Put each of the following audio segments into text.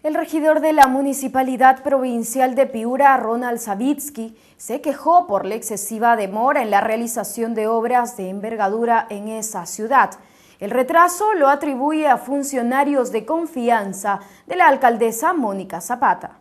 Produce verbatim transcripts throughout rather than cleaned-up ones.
El regidor de la Municipalidad Provincial de Piura, Ronald Savitsky, se quejó por la excesiva demora en la realización de obras de envergadura en esa ciudad. El retraso lo atribuye a funcionarios de confianza de la alcaldesa Mónica Zapata.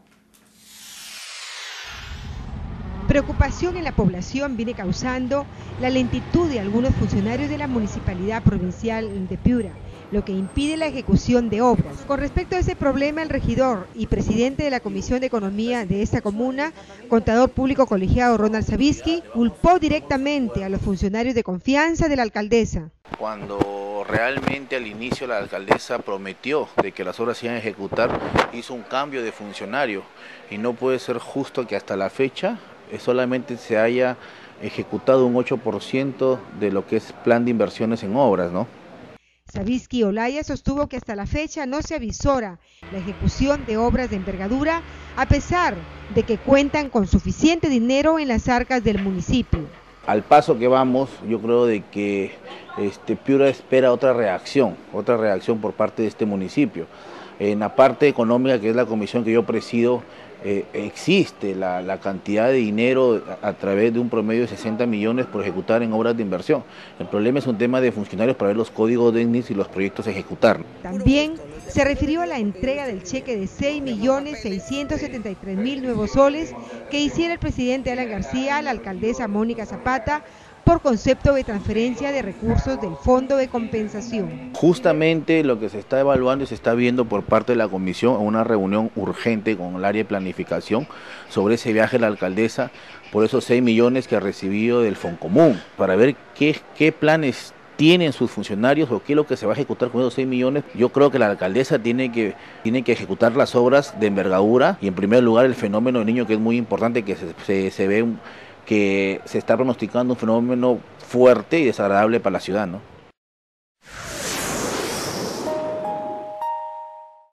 Preocupación en la población viene causando la lentitud de algunos funcionarios de la Municipalidad Provincial de Piura, lo que impide la ejecución de obras. Con respecto a ese problema, el regidor y presidente de la Comisión de Economía de esta comuna, contador público colegiado Ronald Savitsky, culpó directamente a los funcionarios de confianza de la alcaldesa. Cuando realmente al inicio la alcaldesa prometió de que las obras se iban a ejecutar, hizo un cambio de funcionario y no puede ser justo que hasta la fecha solamente se haya ejecutado un ocho por ciento de lo que es plan de inversiones en obras, ¿no? Savitsky Olaya sostuvo que hasta la fecha no se avisora la ejecución de obras de envergadura, a pesar de que cuentan con suficiente dinero en las arcas del municipio. Al paso que vamos, yo creo de que este, Piura espera otra reacción, otra reacción por parte de este municipio. En la parte económica, que es la comisión que yo presido, eh, existe la, la cantidad de dinero a, a través de un promedio de sesenta millones por ejecutar en obras de inversión. El problema es un tema de funcionarios para ver los códigos de técnicos y los proyectos a ejecutar. También se refirió a la entrega del cheque de seis millones seiscientos setenta y tres mil nuevos soles que hiciera el presidente Alan García a la alcaldesa Mónica Zapata por concepto de transferencia de recursos del Fondo de Compensación. Justamente lo que se está evaluando y se está viendo por parte de la comisión en una reunión urgente con el área de planificación sobre ese viaje de la alcaldesa por esos seis millones que ha recibido del Foncomún, para ver qué, qué planes tienen sus funcionarios o qué es lo que se va a ejecutar con esos seis millones. Yo creo que la alcaldesa tiene que, tiene que ejecutar las obras de envergadura y en primer lugar el fenómeno del niño, que es muy importante, que se, se, se ve un, que se está pronosticando un fenómeno fuerte y desagradable para la ciudad, ¿no?